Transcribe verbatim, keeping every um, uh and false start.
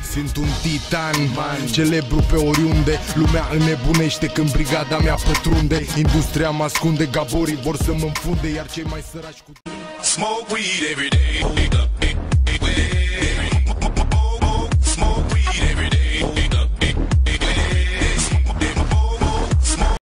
Sunt un titan, celebru pe oriunde. Lumea înnebunește când brigada mea pătrunde. Industria mă ascunde, gaborii vor să mă înfunde, iar cei mai săraci cu... Smoke weed every day.